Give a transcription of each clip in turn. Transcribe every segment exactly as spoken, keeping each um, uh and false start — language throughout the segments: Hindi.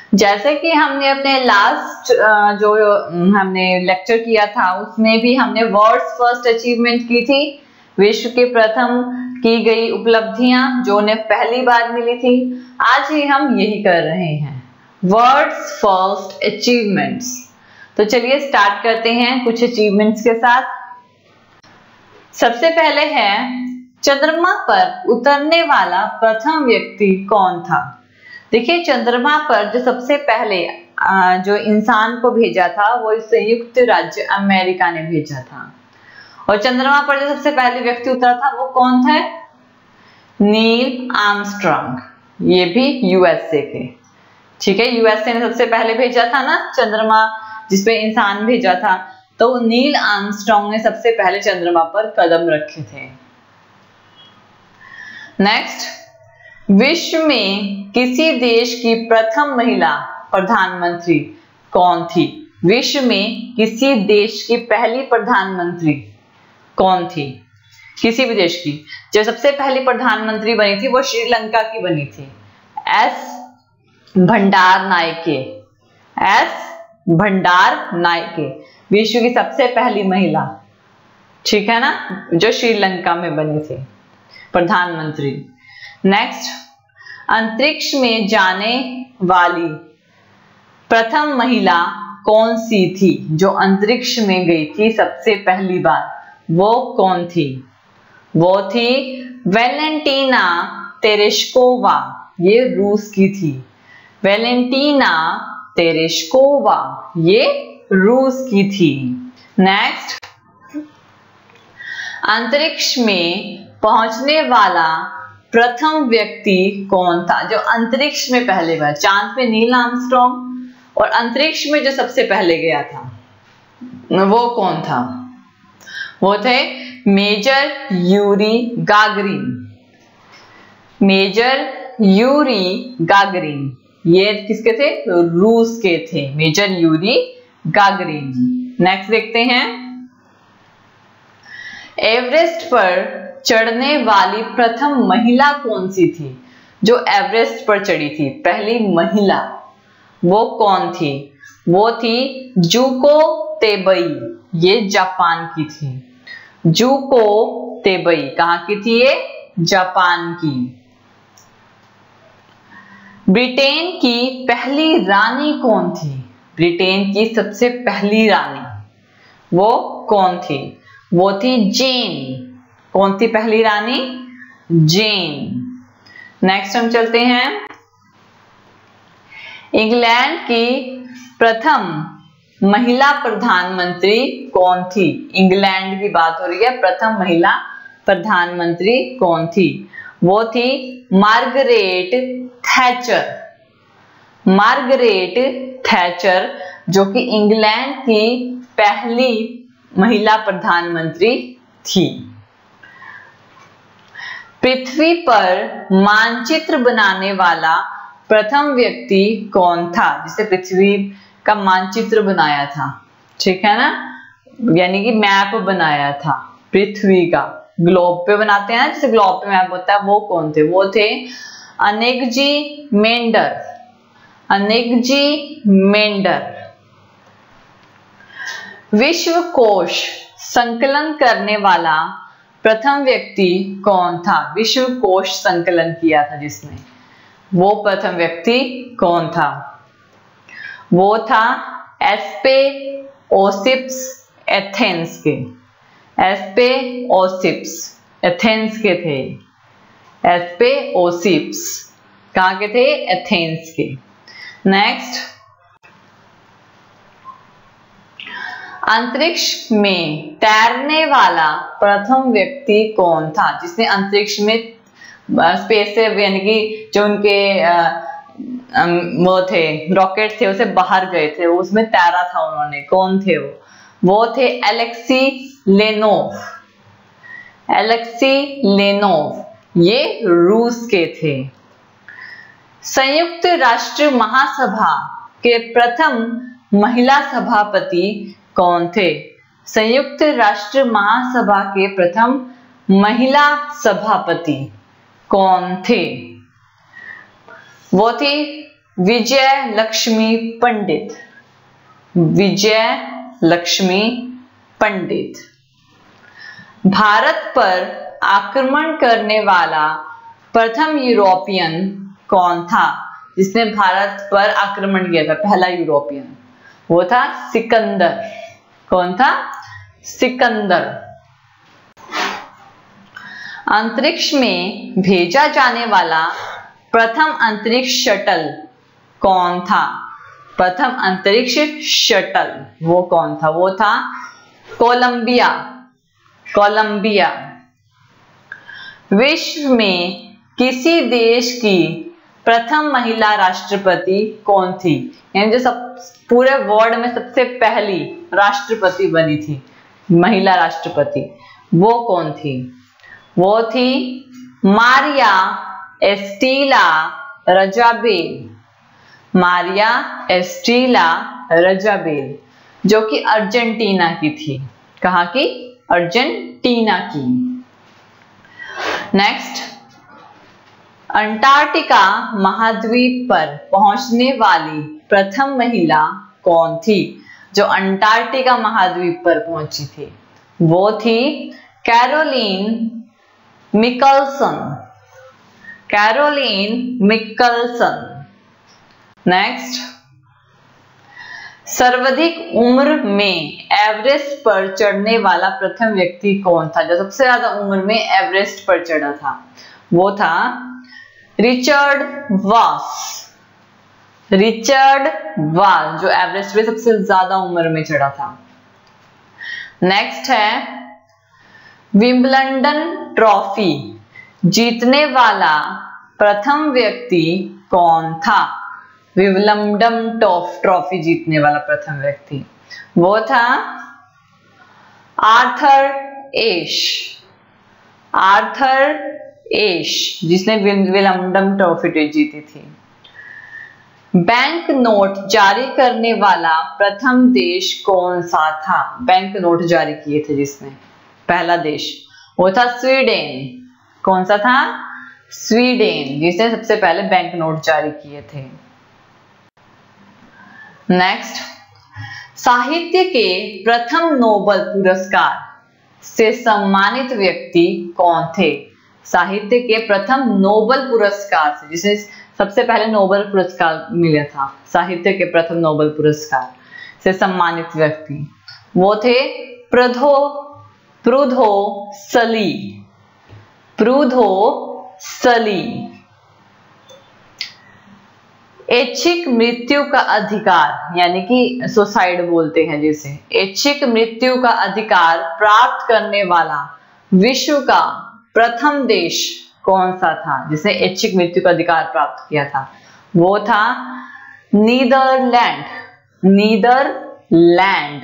जैसे कि हमने अपने लास्ट जो हमने लेक्चर किया था उसमें भी हमने वर्ल्ड्स फर्स्ट अचीवमेंट की थी, विश्व के प्रथम की गई उपलब्धियां जो उन्हें पहली बार मिली थी। आज ही हम यही कर रहे हैं, वर्ल्ड्स फर्स्ट अचीवमेंट्स। तो चलिए स्टार्ट करते हैं कुछ अचीवमेंट्स के साथ। सबसे पहले है चंद्रमा पर उतरने वाला प्रथम व्यक्ति कौन था। देखिए चंद्रमा पर जो सबसे पहले जो इंसान को भेजा था वो संयुक्त राज्य अमेरिका ने भेजा था, और चंद्रमा पर जो सबसे पहले व्यक्ति उतरा था वो कौन था? Neil Armstrong. ये भी यूएसए के, ठीक है, यूएसए ने सबसे पहले भेजा था ना चंद्रमा, जिसपे इंसान भेजा था, तो नील आर्मस्ट्रांग ने सबसे पहले चंद्रमा पर कदम रखे थे। नेक्स्ट, विश्व में किसी देश की प्रथम महिला प्रधानमंत्री कौन थी? विश्व में किसी देश की पहली प्रधानमंत्री कौन थी? किसी भी देश की जो सबसे पहली प्रधानमंत्री बनी थी वो श्रीलंका की बनी थी, एस भंडार नायके। एस भंडार नायके विश्व की सबसे पहली महिला, ठीक है ना, जो श्रीलंका में बनी थी प्रधानमंत्री। नेक्स्ट, अंतरिक्ष में जाने वाली प्रथम महिला कौन सी थी? जो अंतरिक्ष में गई थी सबसे पहली बार, वो कौन थी? वो थी वेलेंटीना तेरेश्कोवा। ये रूस की थी, वेलेंटीना तेरेश्कोवा, ये रूस की थी। नेक्स्ट, अंतरिक्ष में पहुंचने वाला प्रथम व्यक्ति कौन था? जो अंतरिक्ष में पहले बार, चांद पे नील आर्मस्ट्रांग और अंतरिक्ष में जो सबसे पहले गया था वो कौन था? वो थे major Yuri Gagarin. Major Yuri Gagarin, ये किसके थे? रूस के थे, मेजर यूरी गागरिन। नेक्स्ट देखते हैं, एवरेस्ट पर चढ़ने वाली प्रथम महिला कौन सी थी? जो एवरेस्ट पर चढ़ी थी पहली महिला, वो कौन थी? वो थी जुको तेबई। ये जापान की थी, जुको तेबई। कहां की थी ये? जापान की। ब्रिटेन की पहली रानी कौन थी? ब्रिटेन की सबसे पहली रानी वो कौन थी? वो थी जेन। कौन थी पहली रानी? जेन। नेक्स्ट हम चलते हैं, इंग्लैंड की प्रथम महिला प्रधानमंत्री कौन थी? इंग्लैंड की बात हो रही है, प्रथम महिला प्रधानमंत्री कौन थी? वो थी मार्गरेट थैचर। मार्गरेट थैचर, जो कि इंग्लैंड की पहली महिला प्रधानमंत्री थी। पृथ्वी पर मानचित्र बनाने वाला प्रथम व्यक्ति कौन था? जिसे पृथ्वी का मानचित्र बनाया था, ठीक है ना, यानी कि मैप बनाया था पृथ्वी का। ग्लोब पे बनाते हैं ना, जैसे ग्लोब पे मैप होता है, वो कौन थे? वो थे अनेगजी मेंडर। अनेगजी मेंडर। विश्व कोश संकलन करने वाला प्रथम व्यक्ति कौन था? विश्व कोश संकलन किया था जिसने, वो प्रथम व्यक्ति कौन था? वो था एस्पे ओसिप्स एथेंस के। एस्पे ओसिप्स एथेंस के थे। एस्पे ओसिप्स कहां के थे? एथेंस के। नेक्स्ट, अंतरिक्ष में तैरने वाला प्रथम व्यक्ति कौन था? जिसने अंतरिक्ष में स्पेस से, यानी कि जो उनके वो थे रॉकेट थे उसे बाहर गए थे, उसमें तैरा था उन्होंने, कौन थे वो? वो थे एलेक्सी लेनोव। एलेक्सी लेनोव, ये रूस के थे। संयुक्त राष्ट्र महासभा के प्रथम महिला सभापति कौन थे? संयुक्त राष्ट्र महासभा के प्रथम महिला सभापति कौन थे? वो थी विजय लक्ष्मी पंडित। विजय लक्ष्मी पंडित। भारत पर आक्रमण करने वाला प्रथम यूरोपियन कौन था, जिसने भारत पर आक्रमण किया था, पहला यूरोपियन? वो था सिकंदर। कौन था? सिकंदर। अंतरिक्ष में भेजा जाने वाला प्रथम अंतरिक्ष शटल कौन था? प्रथम अंतरिक्ष शटल वो कौन था? वो था कोलंबिया। कोलंबिया। विश्व में किसी देश की प्रथम महिला राष्ट्रपति कौन थी? यानी जो सब पूरे वर्ल्ड में सबसे पहली राष्ट्रपति बनी थी, महिला राष्ट्रपति, वो कौन थी? वो थी मारिया एस्टीला रजाबेल। मारिया एस्टीला रजाबेल, जो कि अर्जेंटीना की थी। कहाँ की? अर्जेंटीना की। नेक्स्ट, अंटार्कटिका महाद्वीप पर पहुंचने वाली प्रथम महिला कौन थी, जो अंटार्कटिका महाद्वीप पर पहुंची थी? वो थी Caroline Mikkelsen. Caroline Mikkelsen. Next, सर्वाधिक उम्र में एवरेस्ट पर चढ़ने वाला प्रथम व्यक्ति कौन था, जो सबसे ज्यादा उम्र में एवरेस्ट पर चढ़ा था? वो था रिचर्ड वास। रिचर्ड वास, जो एवरेस्ट पे सबसे ज्यादा उम्र में चढ़ा था। नेक्स्ट है विंबलडन ट्रॉफी जीतने वाला प्रथम व्यक्ति कौन था? विंबलडन ट्रॉफी जीतने वाला प्रथम व्यक्ति वो था आर्थर एश। आर्थर एश, जिसने विंबलडन ट्रॉफी जीती थी। बैंक नोट जारी करने वाला प्रथम देश कौन सा था? बैंक नोट जारी किए थे जिसने, पहला देश वो था स्वीडन। कौन सा था? स्वीडन, जिसने सबसे पहले बैंक नोट जारी किए थे। नेक्स्ट, साहित्य के प्रथम नोबेल पुरस्कार से सम्मानित व्यक्ति कौन थे? साहित्य के प्रथम नोबेल पुरस्कार से, जिसे सबसे पहले नोबेल पुरस्कार मिला था, साहित्य के प्रथम नोबेल पुरस्कार से सम्मानित व्यक्ति वो थे प्रुधो प्रुधो सली। प्रुधो सली। ऐच्छिक मृत्यु का अधिकार, यानी कि सुसाइड बोलते हैं जिसे, ऐच्छिक मृत्यु का अधिकार प्राप्त करने वाला विश्व का प्रथम देश कौन सा था, जिसने ऐच्छिक मृत्यु का अधिकार प्राप्त किया था? वो था नीदरलैंड। नीदरलैंड।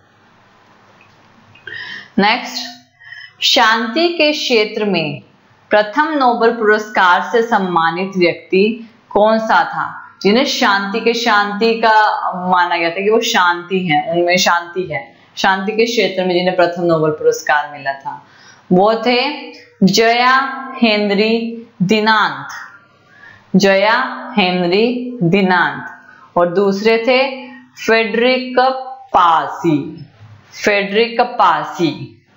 नेक्स्ट, शांति के क्षेत्र में प्रथम नोबेल पुरस्कार से सम्मानित व्यक्ति कौन सा था, जिन्हें शांति के शांति का माना गया था कि वो शांति है, उनमें शांति है, शांति के क्षेत्र में जिन्हें प्रथम नोबेल पुरस्कार मिला था? वो थे Jean Henri Dunant. Jean Henri Dunant. और दूसरे थे Frederic Passy. Frederic Passy.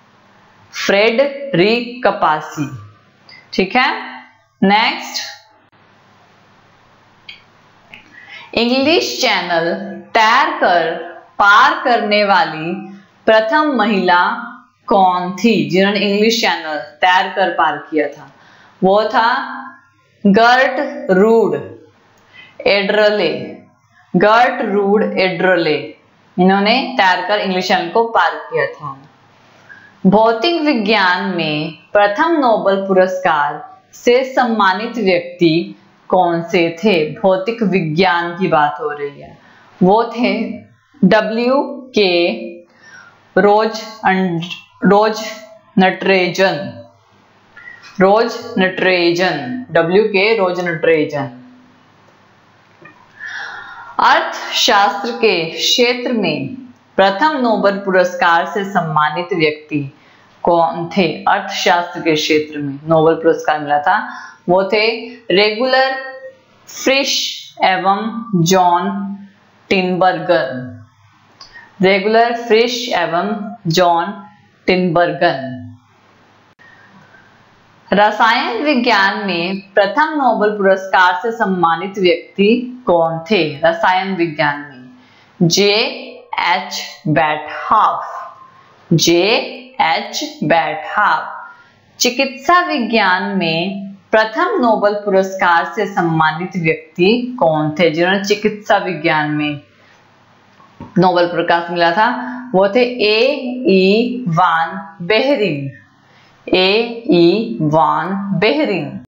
Frederic Passy. ठीक है। नेक्स्ट, इंग्लिश चैनल तैर कर पार करने वाली प्रथम महिला कौन थी, जिन्होंने इंग्लिश चैनल तैर कर पार किया था? वो था गर्टरूड एड्रले। गर्टरूड एड्रले, इन्होंने तैरकर इंग्लिश चैनल को पार किया था। भौतिक विज्ञान में प्रथम नोबेल पुरस्कार से सम्मानित व्यक्ति कौन से थे? भौतिक विज्ञान की बात हो रही है। वो थे डब्ल्यू के रोज रोज नटरेजन। रोज नटरेजन। डब्ल्यू के रोज नटरेजन। अर्थशास्त्र के क्षेत्र में प्रथम नोबेल पुरस्कार से सम्मानित व्यक्ति कौन थे? अर्थशास्त्र के क्षेत्र में नोबेल पुरस्कार मिला था, वो थे रेगुलर फ्रिश एवं जॉन टिनबर्गन। रेगुलर फ्रिश एवं जॉन टिनबर्गन। रसायन विज्ञान में प्रथम नोबेल पुरस्कार से सम्मानित व्यक्ति कौन थे? रसायन विज्ञान में जे एच बैटहाफ। जे एच बैटहाफ। चिकित्सा विज्ञान में प्रथम नोबेल पुरस्कार से सम्मानित व्यक्ति कौन थे जिन्होंने चिकित्सा विज्ञान में नोबेल पुरस्कार मिला था? वो थे ए ई वान बेहरिंग। ए ई वान बेहरिंग।